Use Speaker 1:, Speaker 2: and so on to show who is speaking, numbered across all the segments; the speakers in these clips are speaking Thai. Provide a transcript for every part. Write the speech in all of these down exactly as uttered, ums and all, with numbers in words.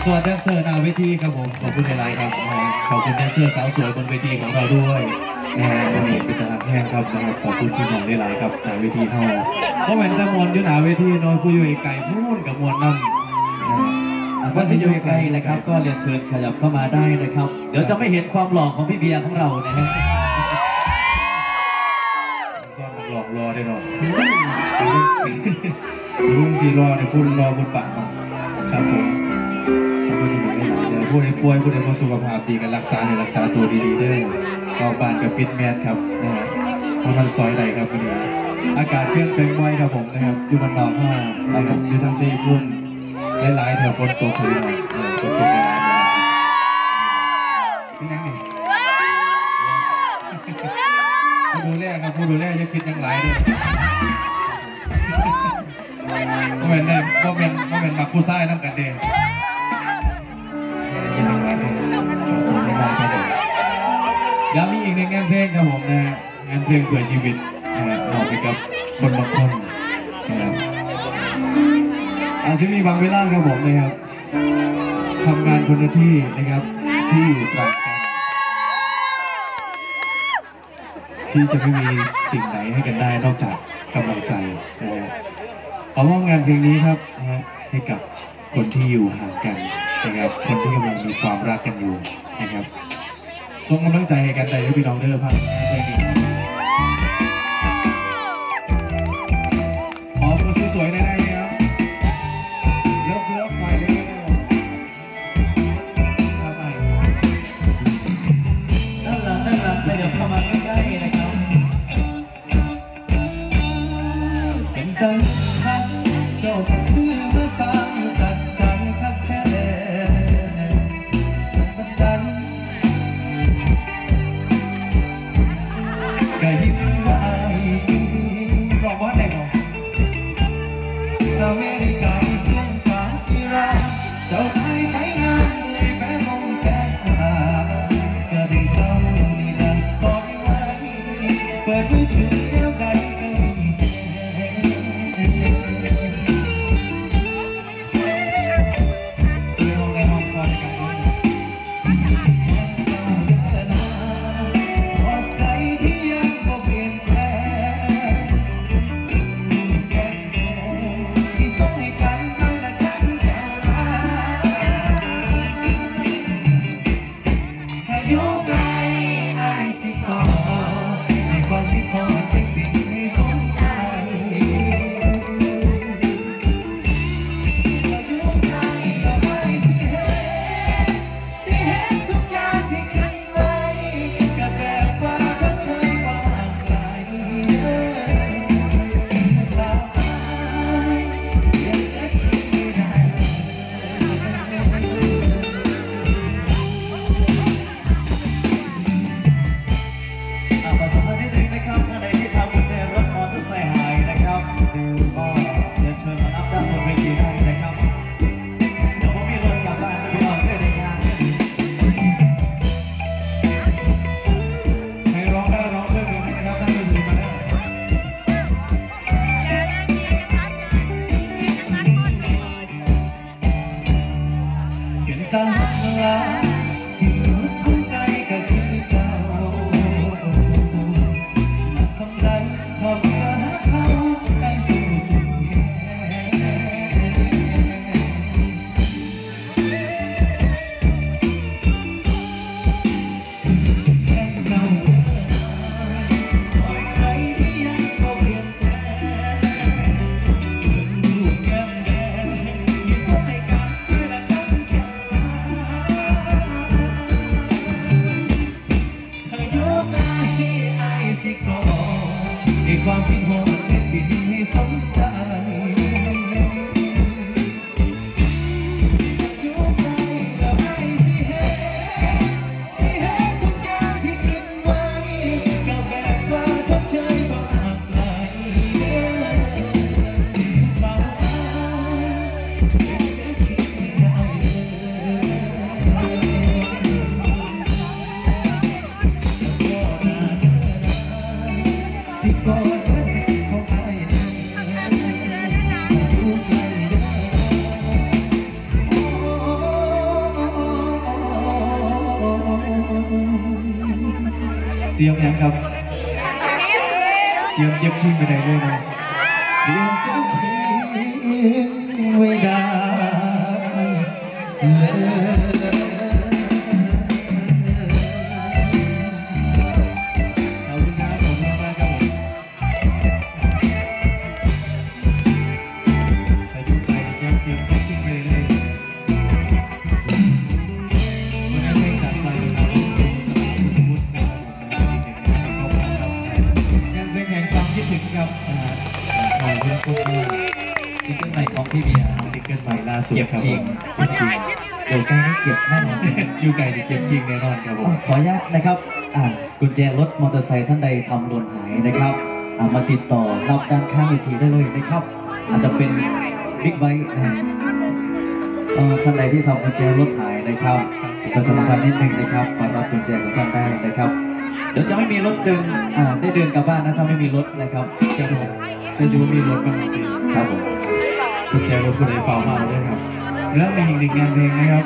Speaker 1: ส่วนแดนเซอร์หน้าเวทีครับผมขอบคุณในไลน์ครับขอบคุณแดนเซอร์สาวสวยบนเวทีของเราด้วยนะฮะวันนี้เป็นตลาดแห้งครับนะครับขอบคุณพี่น้องในไลน์ครับหน้าเวทีเท่าเพราะเหมือนตะมวนอยู่หน้าเวทีนอนผู้อยู่ไกลพูดกับมวลน้ำ
Speaker 2: ว่าจะอยู่ใกล้นะครับก็เรียนเชิญขยับเข้ามาได้นะครับเดี๋ยวจะไม่เห็นความหล่อของพี่เบียร์ของเรานะฮะ
Speaker 1: ซ่อนหลอกรอได้หรอลุงสีรอเนี่ยพูดรอบนปากครับผมพูดดีๆได้หลายเด้อพูดให้ป่วยพูดให้สุขภาพดีกันรักษาเนี่ยรักษาตัวดีๆเด้อออกบ้านกับปิดแมสครับนะฮะเพราะมันซอยใดครับวันนี้อากาศเคลื่อนเป็นไวครับผมนะครับอยู่บนดอกห้านะครับอยู่ทางที่พุ่มหลายๆแถวฝนตกเลยนะฝนตกหลายๆเป็นยังไงผู้ดูแลครับผู้ดูแลจะคิดยังไงด้วยโมเมนต์เนี่ยโมเมนต์โมเมนต์มักผู้ชายน้ำกันเด้คิดยังไงด้วยย้ำมีอีกหนึ่งงานเพลงครับผมนะงานเพลงเพื่อชีวิตนะครับมอบไปกับคนบางคนนะครับอาจจะมีบางเวลาครับผมนะครับทำงานคนละที่นะครับที่อยู่ตรงกันที่จะไม่มีสิ่งไหนให้กันได้นอกจากกำลังใจนะฮะขอมอบงานเพลงนี้ครับนะฮะให้กับคนที่อยู่ห่างกันนะครับคนที่กำลังมีความรักกันอยู่นะครับส่งกำลังใจให้กันได้ที่พี่น้องเด้อพังเพลงนี้ขอคนสวยๆได้ไหมครับเลิฟเลิฟไปเลยครับไป
Speaker 2: ด้านหลังด้านหลังขยับเข้ามาใกล้ๆนะครับเป็นดังฮักเจ้าก็คือเมื่อสายจัดใจคักแท้บันดันก็ยิ้มไว้
Speaker 1: บอกว่าไหนบอก
Speaker 2: อเมริกาเพียงกาอิรักเจ้าไทยใช้งานเลยแม้คงแก้กว่าก็ได้เจ้านี่ละสอนไว้เปิดมือถือแล้วใดก็มีแค่
Speaker 1: ในห้องในห้องซ้อนกัน
Speaker 2: ขอบใจที่ยังบ่เปลี่ยนแปลงที่ส่งให้กันนั่นแหละกันแค่รักแค่อยู่ไกลไอ้สิขอให้ความที่พอเช็คบินให้สนใจแค่อยู่ไกลก็ไม่สิเห็นสิเห็นทุกอย่างที่คิดไว้ก็แบบว่าชดเชยความห่างไกลสายยังจะคิดไม่ได้อ่ะประสบการณ์ที่หนึ่งนะครับท่านใดที่ทำกุญแจรถมอเตอร์ไซค์หายนะครับก็เดินเชิญมารับด้านบนเวทีได้นะครับเดี๋ยวผมมีรถกลับบ้านพี่น้องด้วยนะครับ
Speaker 1: ใครร้องได้ร้องช่วยกันนะครับท่านผู้ชมมาได้
Speaker 2: เป็นตาลาที่สุดของใจก็คือเจ้าทำได้ทำเพื่อหาเขาให้สู่สุดแก่แค่เจ้าปล่อยใจที่ยังบ่เปลี่ยนแปลงดูแก้มแดงที่ส่งให้กันด้วยละกันแค่เธออยู่ใกล้ไอ้สิขอให้ความคิดโหดเช็ดบินให้สนใจอยู่ใกล้แล้วไอ้สิเห็นสิเห็นทุกอย่างที่คิดไว้ก็แบบว่าชดเชยความห่างไกลสาวยังจะคิดไม่ได้สิกอดเตรียมยังครับเตรียมเย็บขี้ไปไหนเลยนะเตรียมเจ้าขี้ไว้ได้ซิงเกิลใหม่ของพี่เบียร์ซิงเกิลใหม่ล่าสุดครับผมเก็บคิงเดี๋ยวใกล้นี้เก็บแน่นอนอยู่ไกลนี่เก็บคิงแน่นอนครับผมขออนุญาตนะครับอ่ากุญแจรถมอเตอร์ไซค์ท่านใดทำหล่นหายนะครับอ่ามาติดต่อรับด้านข้างเวทีได้เลยนะครับอาจจะเป็นบิ๊กไบค์นะฮะเอ่อท่านใดที่ทำกุญแจรถหายนะครับประชาสัมพันธ์นิดนึงนะครับมารับกุญแจของท่านได้นะครับเดี๋ยวจะไม่มีรถเดินอ่าได้เดินกลับบ้านนะถ้าไม่มีรถนะครับครับผมได้จะว่ามีรถบ้างดีครับผมกุญแจรถคุณไอ้เฝ้าเมาด้วยครับแล้วมีอีกหนึ่งงานเพลงนะครับ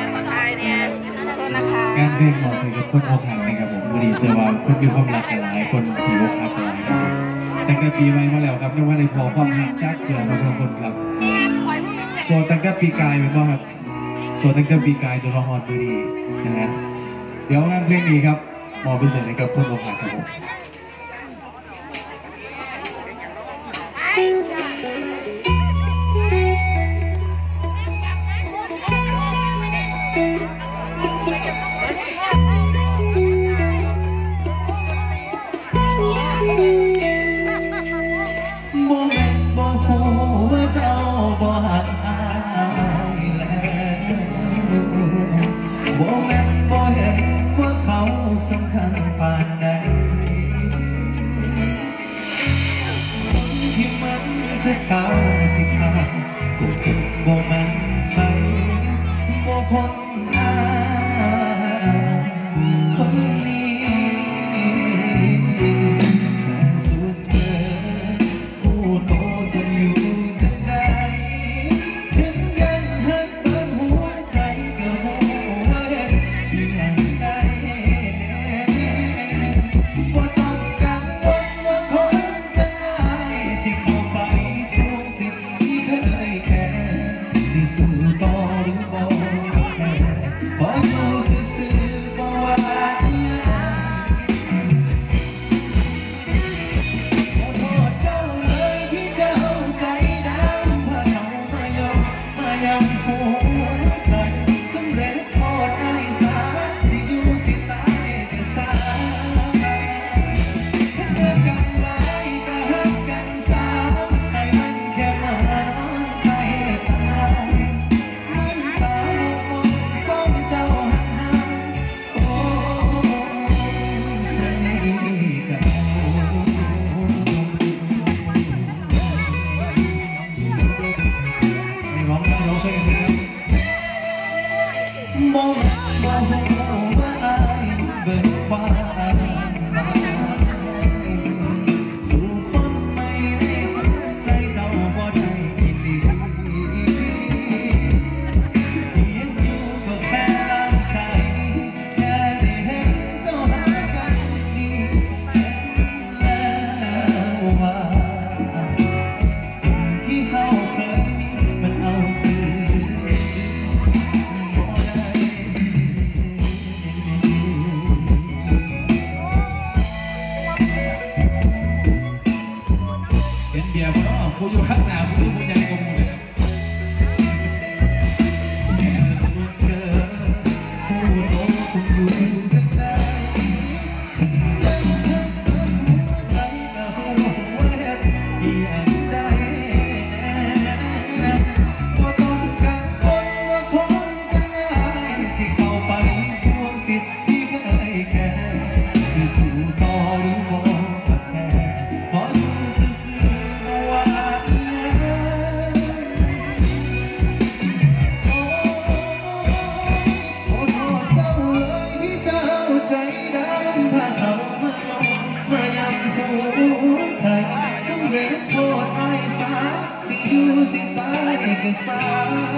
Speaker 2: งานเพลงบอกถึงกับคนอกหักนะครับผมบุรีเสือว่าคนมีความรักกันหลายคนที่อกหักกันหลายครับตั้งแต่ปีใหม่มาแล้วครับไม่ว่าในพอความหักจากเถื่อนมาทุกคนครับโซตั้งแต่ปีกายเป็นว่าครับโซตั้งแต่ปีกายจนมาฮอดบุรีนะฮะเดี๋ยวงานเพลงนี้ครับมอบพิเศษให้กับคนอกหักครับผมสำคัญปานใดที่มันจะกาสิขากูจะบ่มันไปบ่พ้นหน้าคนนี้สุดเธอผู้โตต้องอยู่จังใดถึงยังหักบ้านหัวใจก็หัวเห็นอย่างใดผู้อยู่ข้างหน้าผู้ผู้ใหญ่กว่าหมู่เลยแค่สุดเกินผู้โตคงอยู่จังใดใจก็หัวเห็ดอย่างใดบ่ต้องการคนว่าพ้นจะง่ายสิเข้าไปทวงสิทธิ์ที่เคยแค่สิสู้ต่อหรือบ่แค่ขออยู่ซื่อๆว่าสิตายก็สา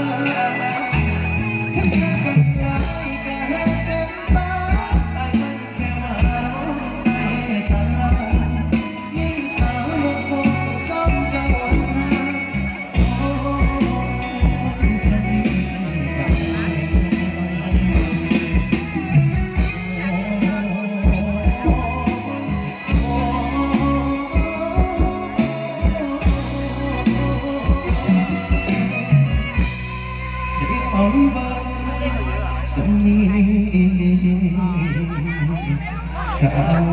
Speaker 2: ทั้งกันหลายก็หักกันสาไอ้มันแค่ว่าน้องไปนี้ก็เอาขอบ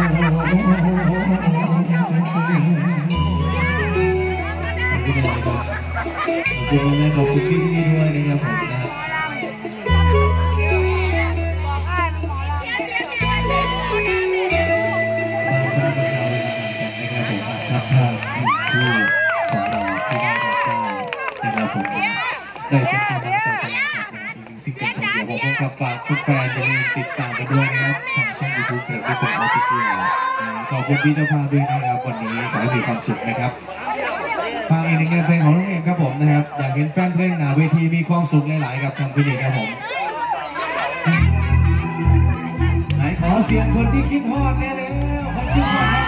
Speaker 2: คุณนะครับขอบคุณแม่ขอบคุณพี่ๆด้วยนะครับผมนะทักทายคู่ของเราที่ได้รับได้นะครับผมได้เป็นกำลังใจกันอีกสิ่งหนึ่งของเดี๋ยวผมครับฝากทุกแฟนอย่าลืมติดตามกันด้วยนะครับทางช่องยูทูบเกิดที่เป็นออฟฟิเชียลขอบคุณพี่เจ้าภาพด้วยนะครับวันนี้ขอให้มีความสุขนะครับฟังอีกหนึ่งงานเพลงของน้องเอมครับผมนะครับอยากเห็นแฟนเพลงหนาเวทีมีความสุขหลายๆกับทางพี่เอกครับผมไหนขอเสียงคนที่คิดฮอดแน่แล้วคนคิดฮอดครับ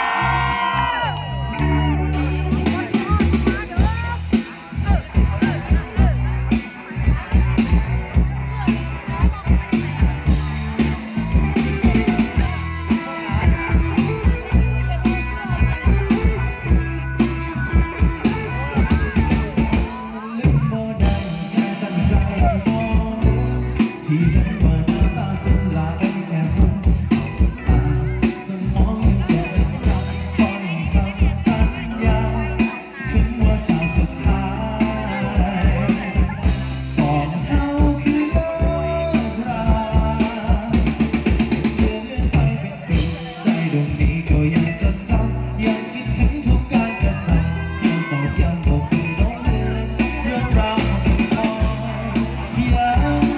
Speaker 2: ที่เห็นว่าหน้าตาสลายแค่คนตาสมองยังจดจำฟังคำสัญญาถึงว่าชาติสุดท้ายสองเฮาคือเลิกราเลื่อนไปเป็นปีใจดวงนี้ก็ยังจดจำยังคิดถึงทุกการกระทำที่ตอกย้ำบอกคือน้องเลือนเรื่องราวของคอยยัง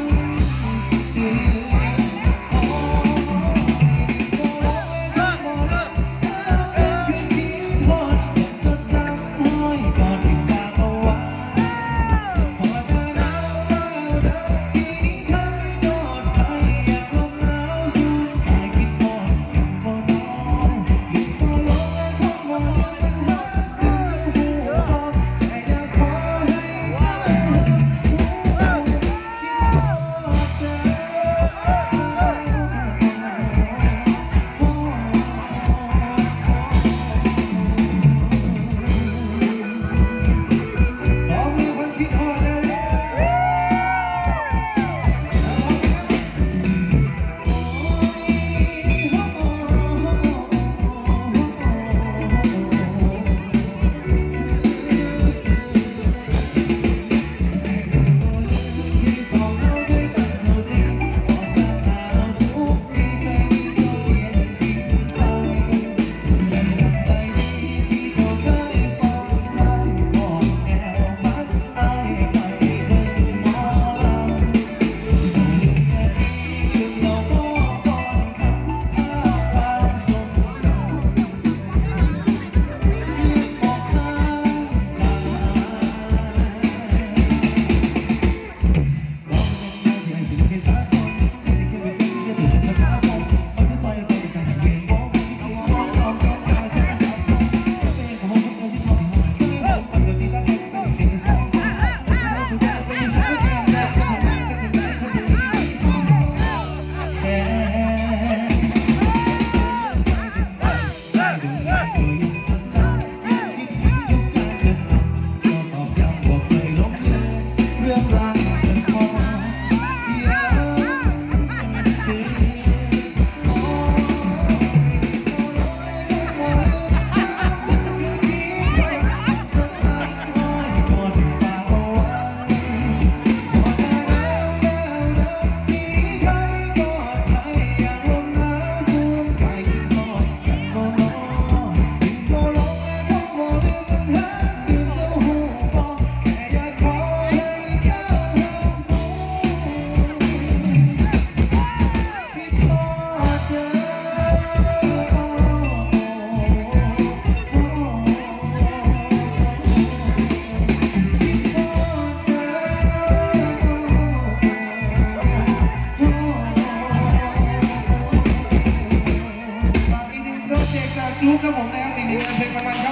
Speaker 2: จุ๊บครับผมนะครับอีกหนึ่งเพลงประมาณครับ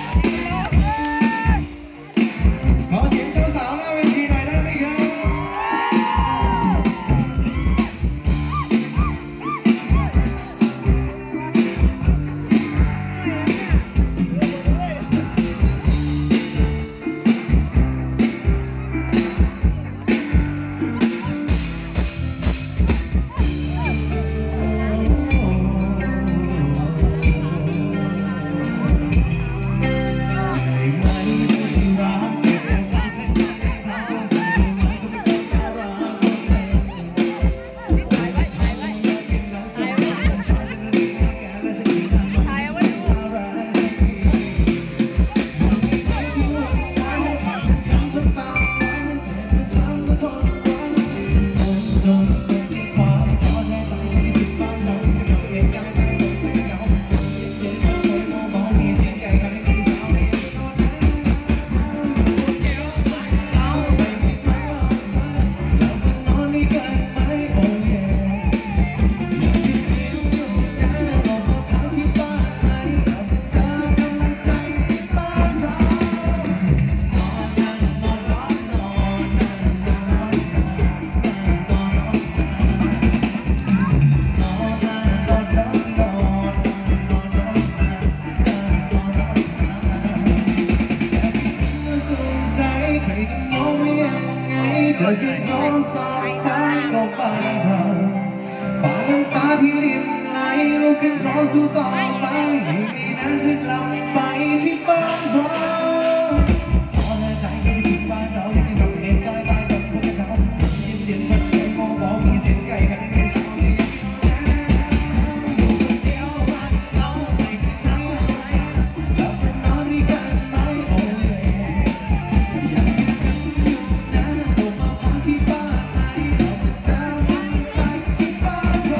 Speaker 2: ขอเสียงสาวๆหน้าเวทีหน่อยได้ไหมครับกิดขึ้นร้อนสาดฟ้าลงไปเราฝ่าน้ำตาที่รินไหลลุกขึ้นขอสู้ต่อไปไม่มีนั้นจะกลับไปที่บ้านเราพอและใจก็ไม่ถึงบ้านเรายังไม่ทำเองตายตายกับพวกเขายินเย็นมาเชิญมองบอกมีเสียงไก่กันในสายอยู่คนเดียวบ้านเราไม่เคยทำใจแล้วเป็นนอนด้วยกันไหมโอ้ยอยากอยู่นะลงมาพักที่บ้านไหนเราจะเจอใจที่บ้านเรา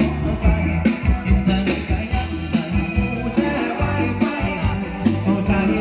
Speaker 2: ใจ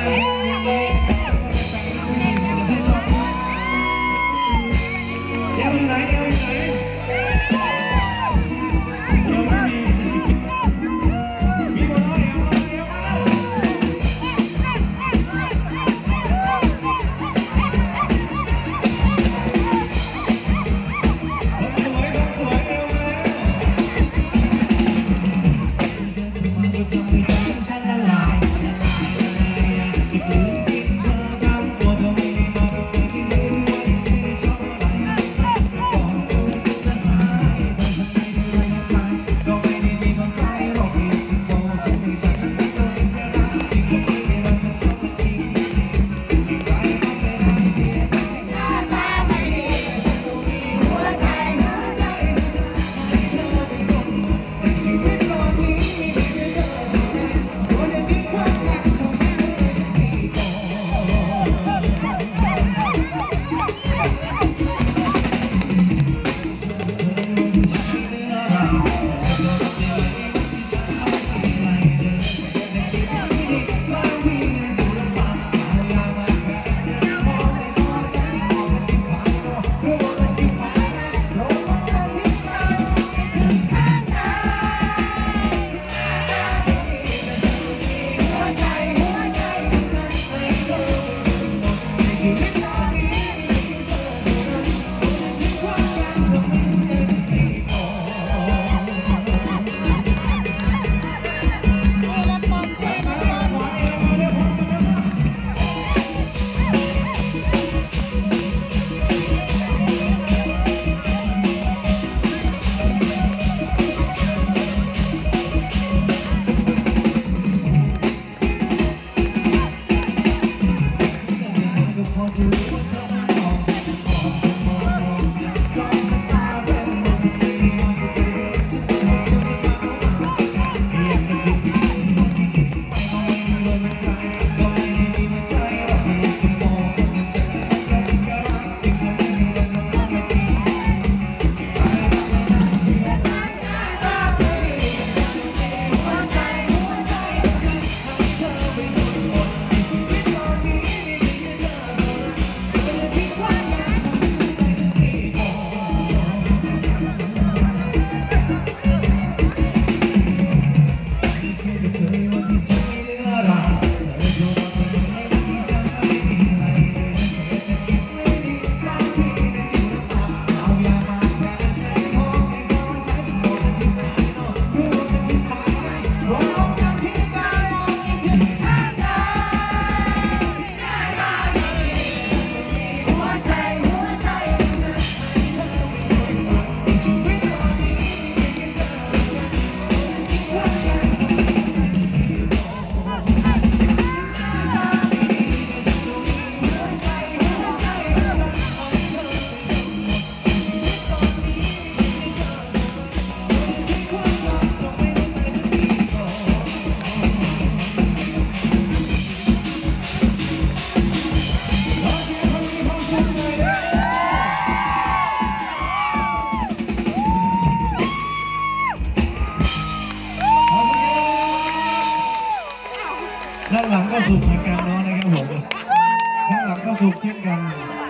Speaker 2: เดี๋ยวอยู่ไหนเดี๋ยวอยู่ไหนเดี๋ยวไม่มีมีหมดแล้วเดี๋ยวมาเดี๋ยวมาสวยๆเร็วมาฉันละลายละลายละลายที่พื้นดินเธอทำตัวเธอไม่ได้บอกเธอที่ลืมไว้ไม่ชอบอะไรก่อนเธอจะจะหายเธอทำไมถึงเลยละลายก็ไม่ได้มีคนใครหรอกที่จะโกงฉันในฉันไม่เคยได้รักจริงก็ไม่ได้รักเธอจริงใครก็ไม่ได้เสียใจหน้าตาไม่ดีฉันก็มีหัวใจหัวใจให้เธอเป็นคนในชีวิตตอนนี้มีเพียงเธอคนเดียวที่ความรักของแม่ฉันมีก่อนด้านหลังก็สุกเหมือนกันเนาะนะครับผมข้างหลังก็สุกเช่นกัน